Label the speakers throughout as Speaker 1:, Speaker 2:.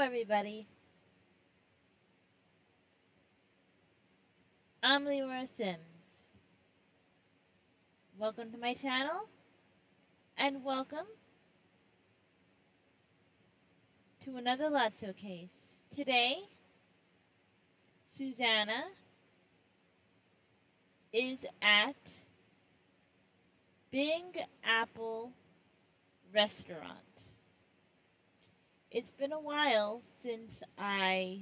Speaker 1: everybody. I'm Leora Sims. Welcome to my channel, and welcome to another Lotso case. Today, Susanna is at Big Apple Restaurant. It's been a while since I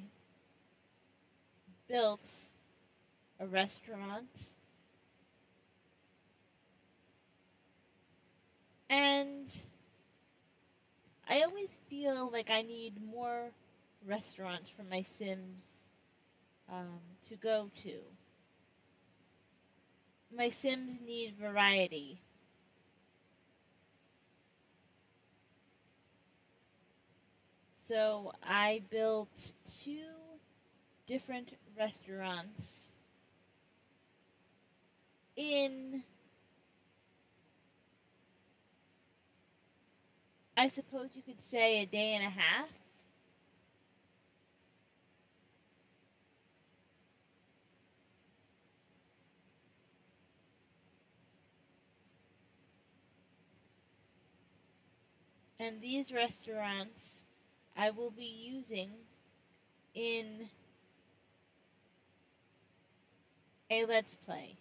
Speaker 1: built a restaurant, and I always feel like I need more restaurants for my Sims to go to. My Sims need variety. So I built 2 different restaurants in, I suppose you could say, a day and a half. And these restaurants I will be using in a Let's Play.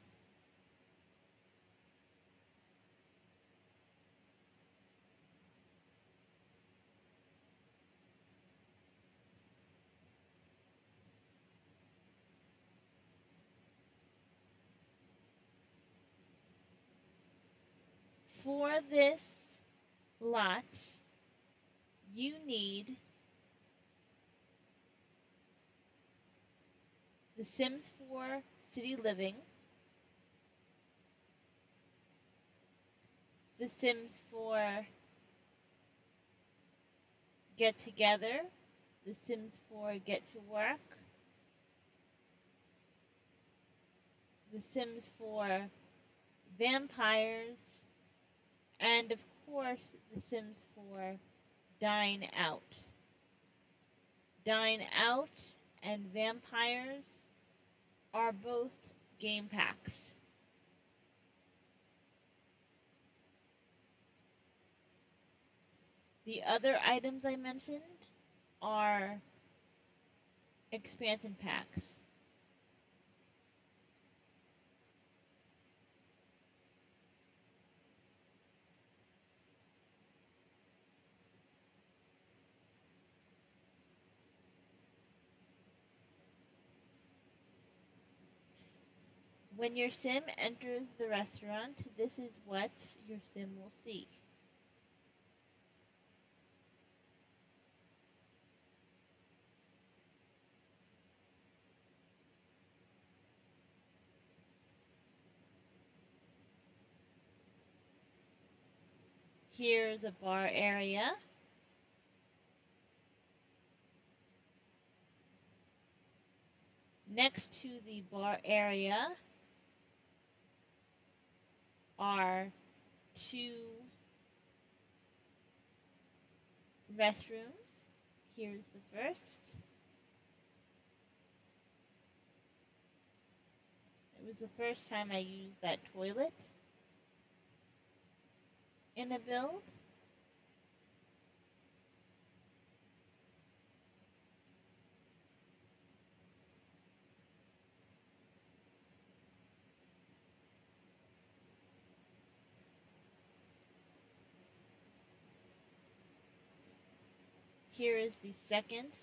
Speaker 1: For this lot, you need The Sims 4 City Living, The Sims 4 Get Together, The Sims 4 Get to Work, The Sims 4 Vampires, and of course, The Sims 4 Dine Out. Dine Out and Vampires are both game packs. The other items I mentioned are expansion packs. When your Sim enters the restaurant, this is what your Sim will see. Here's a bar area. Next to the bar area are 2 restrooms. Here's the first. It was the first time I used that toilet in a build. Here is the second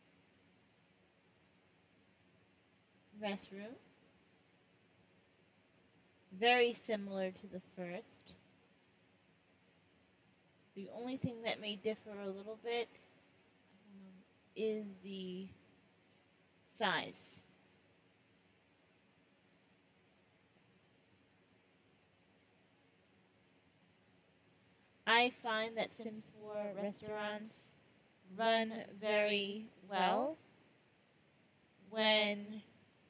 Speaker 1: restroom. Very similar to the first. The only thing that may differ a little bit is the size. I find that Sims 4 restaurants run very well when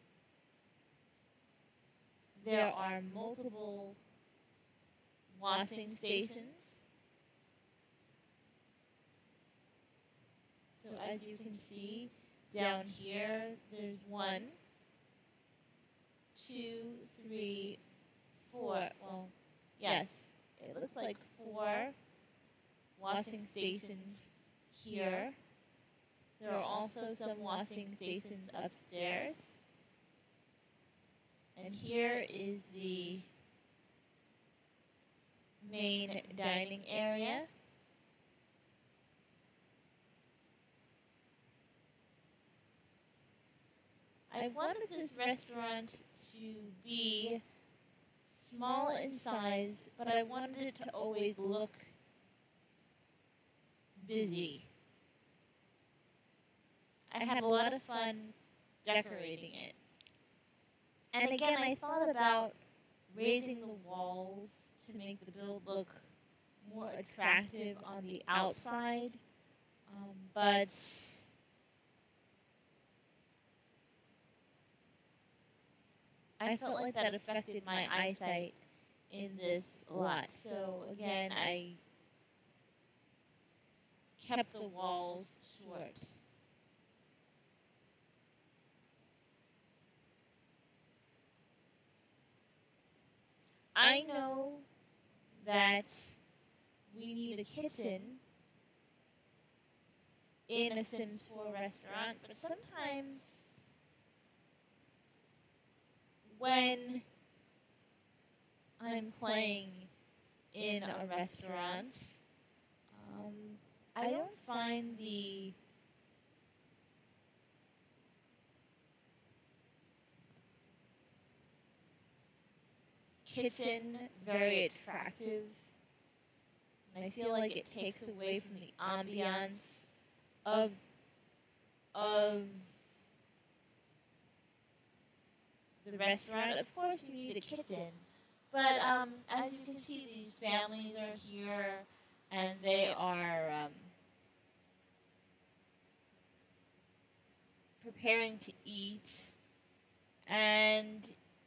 Speaker 1: there are multiple washing stations. So as you can see down here, there's 1, 2, 3, 4. Well, yes, it looks like 4 washing stations here. There are also some washing stations upstairs. And here is the main dining area. I wanted this restaurant to be small in size, but I wanted it to always look busy. I had a lot of fun decorating it. And again, I thought about raising the walls to make the build look more attractive on the outside, but I felt like that affected my eyesight in this lot. So again, I kept the walls short. I know that we need a kitchen in a Sims 4 restaurant, but sometimes when I'm playing in a restaurant, I don't find the kitchen very attractive, and I feel like it takes away from the ambiance of the restaurant. Of course, you need a kitchen, but as you can see, these families are here, and they are preparing to eat, and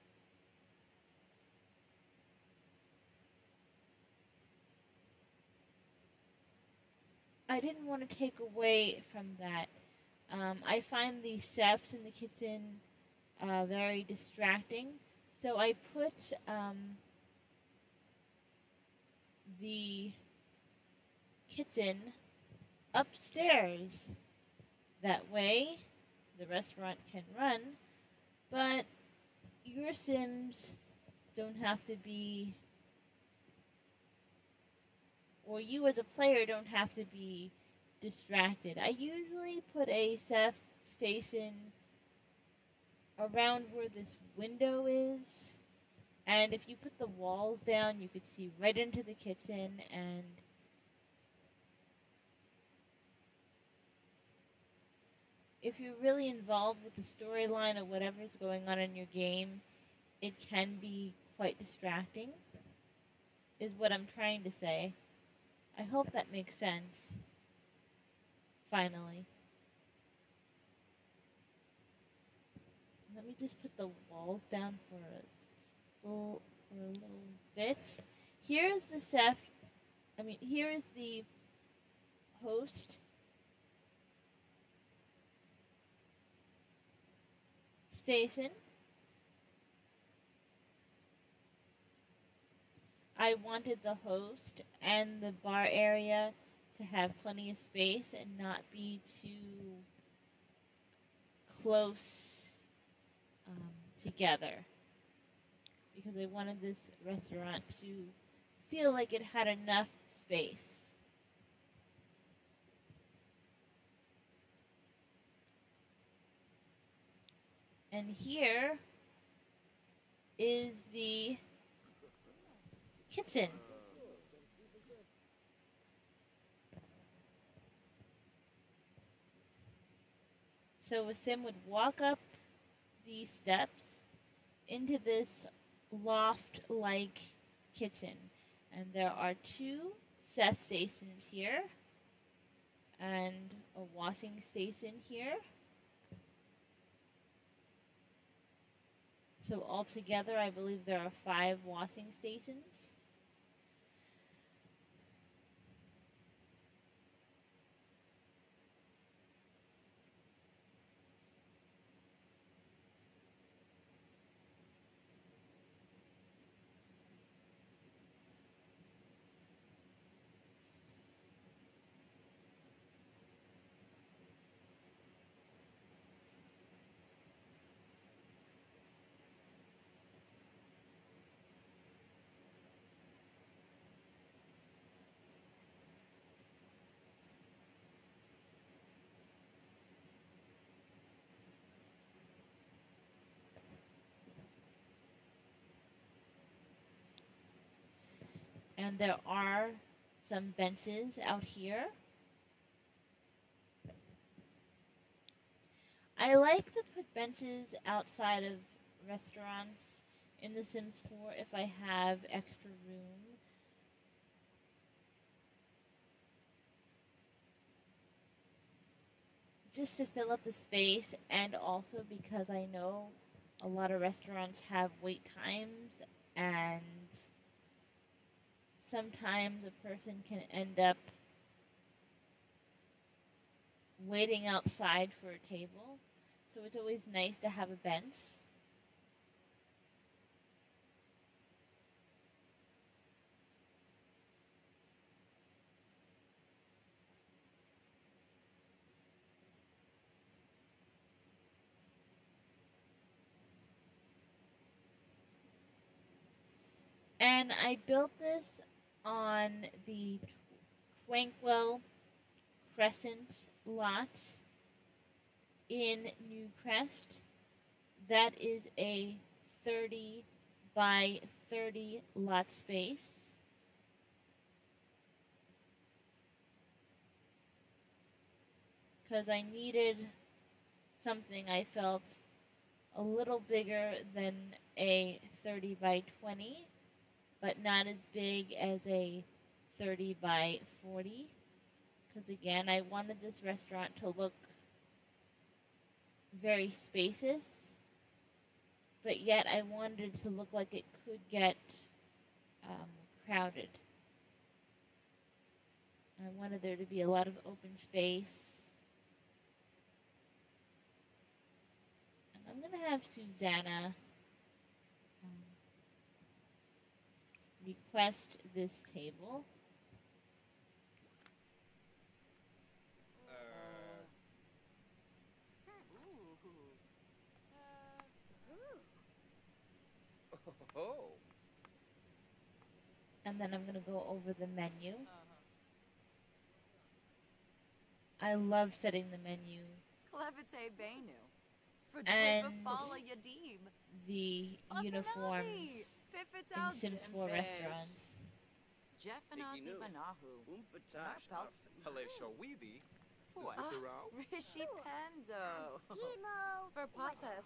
Speaker 1: I didn't want to take away from that. I find the chefs in the kitchen very distracting, so I put the kitchen upstairs. That way, the restaurant can run, but your Sims don't have to be, or you as a player don't have to be distracted. I usually put a chef station around where this window is, and if you put the walls down, you could see right into the kitchen, and if you're really involved with the storyline or whatever's going on in your game, it can be quite distracting, is what I'm trying to say. I hope that makes sense. Finally. Let me just put the walls down for a little bit. Here is the chef. Here is the host station. I wanted the host and the bar area to have plenty of space and not be too close together, because I wanted this restaurant to feel like it had enough space. And here is the kitchen. So a Sim would walk up these steps into this loft-like kitchen. And there are 2 chef stations here and a washing station here. So altogether, I believe there are 5 washing stations. And there are some benches out here. I like to put benches outside of restaurants in The Sims 4 if I have extra room. Just to fill up the space, and also because I know a lot of restaurants have wait times, and sometimes a person can end up waiting outside for a table. So it's always nice to have a bench. And I built this on the Twankwell Crescent lot in Newcrest. That is a 30 by 30 lot space. Because I needed something I felt a little bigger than a 30 by 20, but not as big as a 30 by 40. Because again, I wanted this restaurant to look very spacious, but yet I wanted it to look like it could get crowded. I wanted there to be a lot of open space. And I'm going to have Susanna request this table.
Speaker 2: Oh.
Speaker 1: And then I'm going to go over the menu. I love setting the menu. And the uniforms in Sims 4 restaurants.
Speaker 3: Rishi Pando. For process.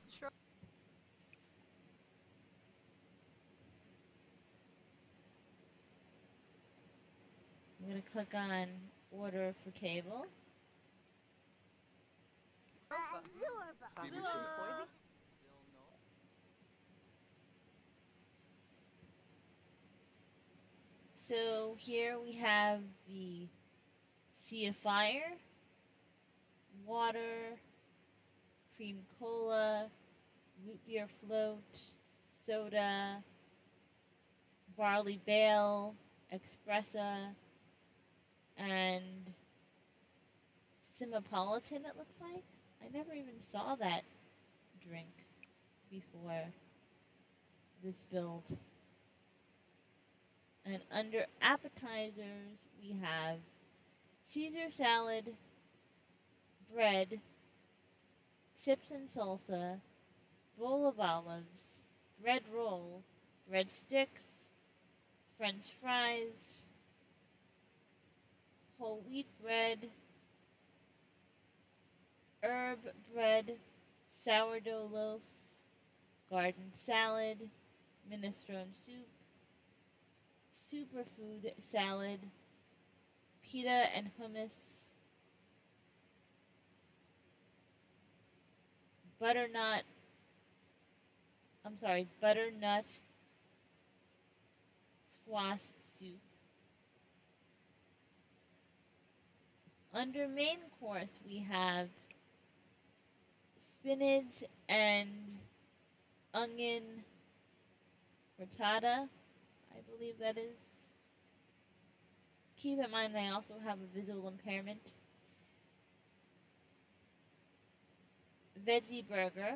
Speaker 1: I'm going to click on order for table. So here we have the Sea of Fire, water, cream cola, root beer float, soda, barley bale, espresso, and Simopolitan, it looks like. I never even saw that drink before this build. And under appetizers, we have Caesar salad, bread, chips and salsa, bowl of olives, bread roll, breadsticks, French fries, whole wheat bread, herb bread, sourdough loaf, garden salad, minestrone soup, superfood salad, pita and hummus, butternut squash soup. Under main course, we have spinach and onion frittata, I believe that is. Keep in mind I also have a visual impairment. Veggie burger,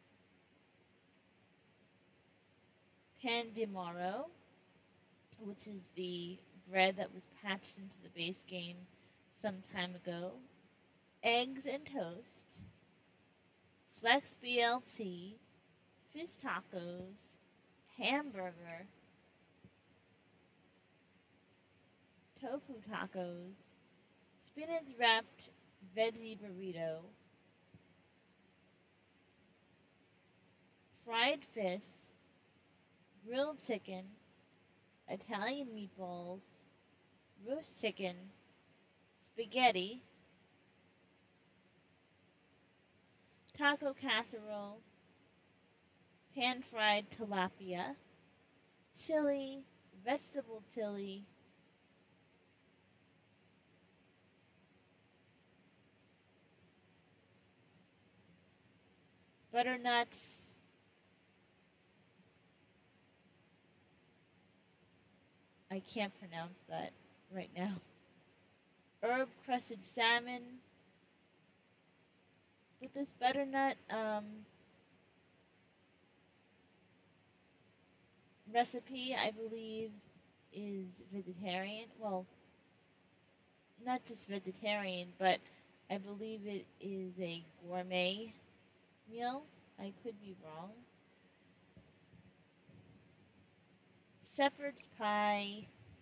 Speaker 1: pan de marrow, which is the bread that was patched into the base game some time ago, eggs and toast, flex BLT, fish tacos, hamburger, tofu tacos, spinach wrapped veggie burrito, fried fish, grilled chicken, Italian meatballs, roast chicken, spaghetti, taco casserole, pan-fried tilapia, chili, vegetable chili, butternuts, I can't pronounce that right now, herb crusted salmon. But this butternut recipe, I believe, is vegetarian. Well, not just vegetarian, but I believe it is a gourmet meal. I could be wrong. Shepherd's pie,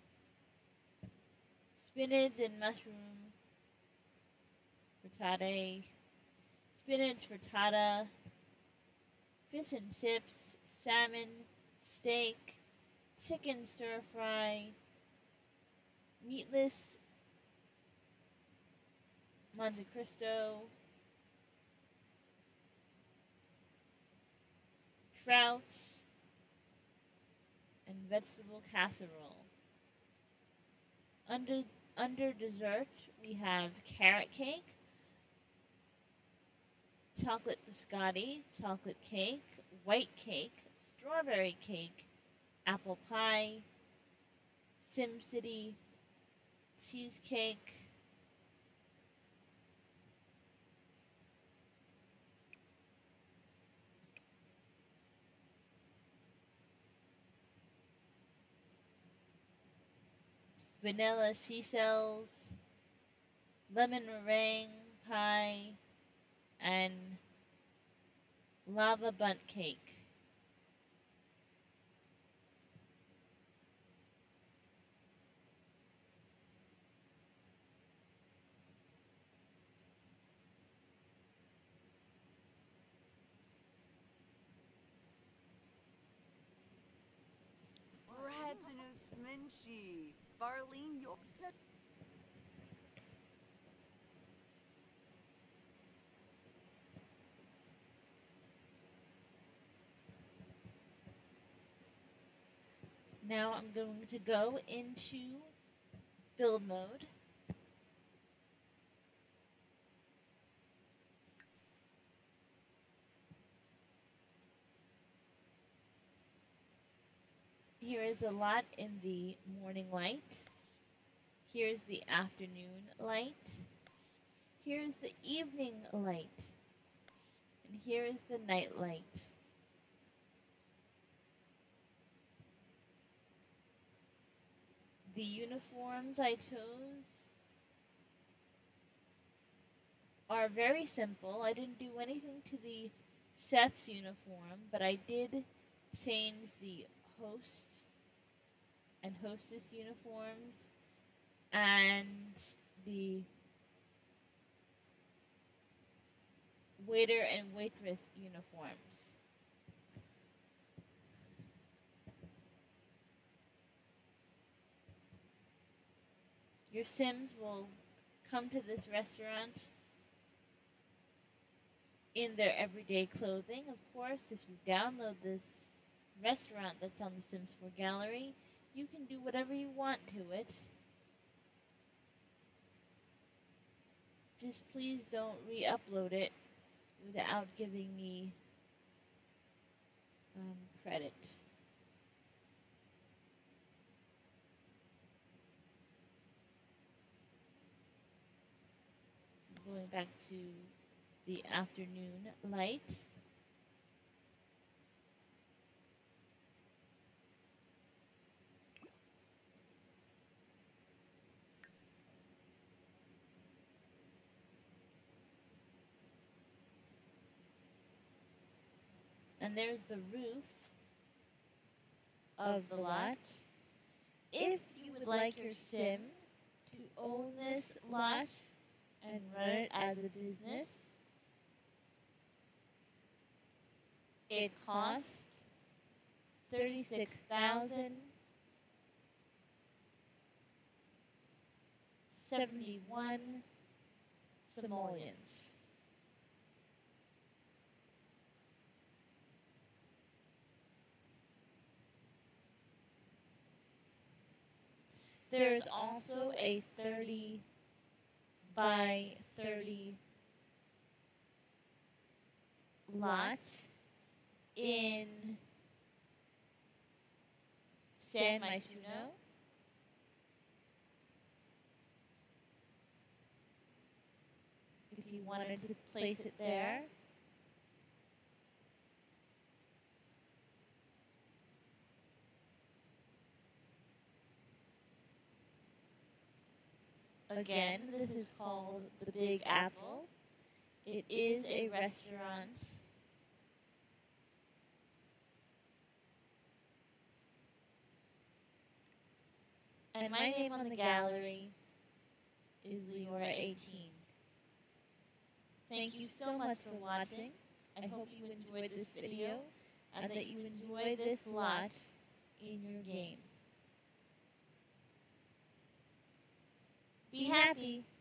Speaker 1: spinach and mushroom frittata, spinach frittata, fish and chips, salmon, steak, chicken stir fry, meatless Monte Cristo, trouts, and vegetable casserole. Under dessert, we have carrot cake, chocolate biscotti, chocolate cake, white cake, strawberry cake, apple pie, SimCity cheesecake, vanilla sea shells, lemon meringue pie, and lava bundt cake.
Speaker 3: Ratinus Minchi. Barlene York.
Speaker 1: Now I'm going to go into build mode. Here is a lot in the morning light. Here's the afternoon light. Here's the evening light. And here is the night light. The uniforms I chose are very simple. I didn't do anything to the chef's uniform, but I did change the host and hostess uniforms and the waiter and waitress uniforms. Your Sims will come to this restaurant in their everyday clothing. Of course, if you download this restaurant that's on the Sims 4 gallery, you can do whatever you want to it. Just please don't re-upload it without giving me credit. Going back to the afternoon light. And there's the roof of the lot. If you would like your sim own this lot and run it as a business. It cost 36,071 simoleons. There is also a 30 by 30 lot in San Myshuno. If you wanted to place it there. Again, this is called the Big Apple. It is a restaurant. And my name on the gallery is Leora18. Thank you so much for watching. I hope you enjoyed this video and that you enjoy this lot in your game. Be happy.